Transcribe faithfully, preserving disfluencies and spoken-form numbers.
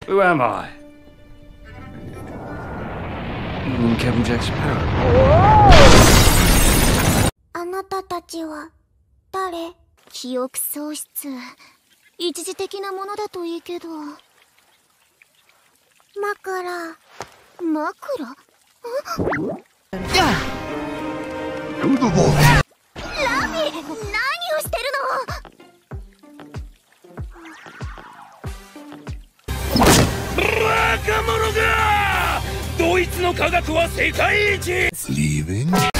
Who am I? Kevin Jackson Parrot. あなたたちは誰？記憶喪失。一時的なものだといいけど。枕。枕？ん？ラビ、何をしてるの？ バカ者が！ドイツの科学は世界一！